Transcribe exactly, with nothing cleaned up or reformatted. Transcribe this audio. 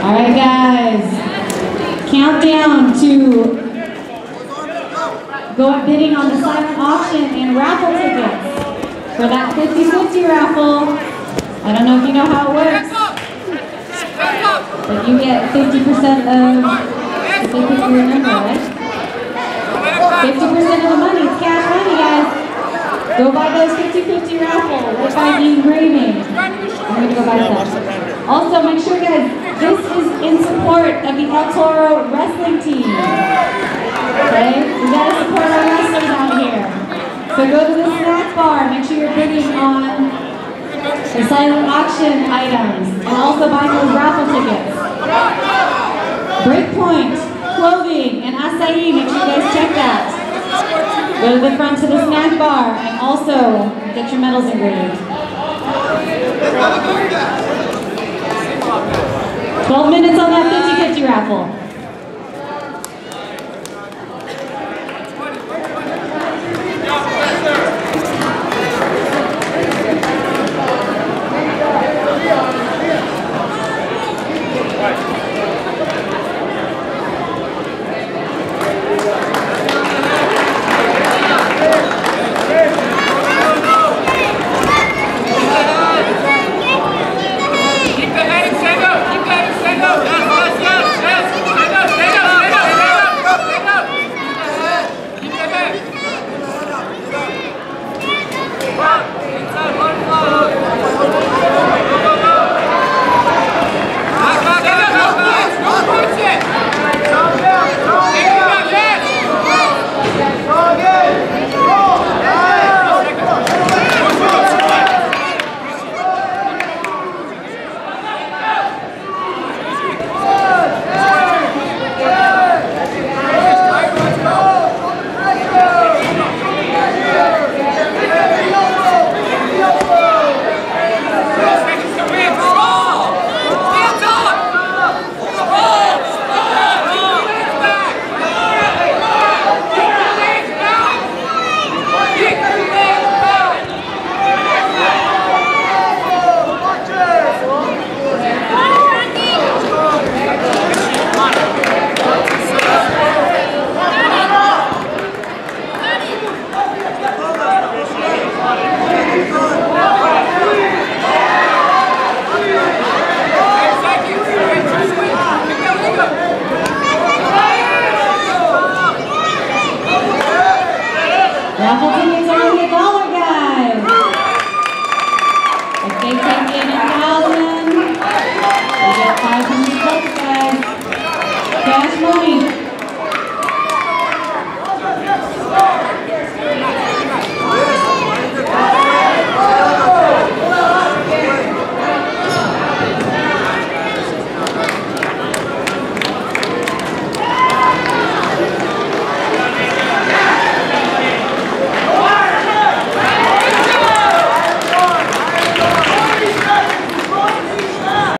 All right, guys. Countdown to go bidding on the silent auction and raffle tickets for that fifty fifty raffle. I don't know if you know how it works, but you get fifty percent of, if you remember, right? fifty percent of the money, it's cash money, guys. Go buy those fifty fifty raffle. We'll buy the engraving. I'm going to go buy some. Also, make sure, guys, this is in support of the El Toro wrestling team. Okay? We got to support our wrestlers out here. So go to the snack bar. Make sure you're bidding on the silent auction items. And also buy those raffle tickets. Breakpoint, clothing, and acai. Make sure you guys check that. Go to the front to the snack bar and also get your medals engraved. twelve minutes on that fifty fifty raffle. Raffle tickets are only a dollar, guys. If they take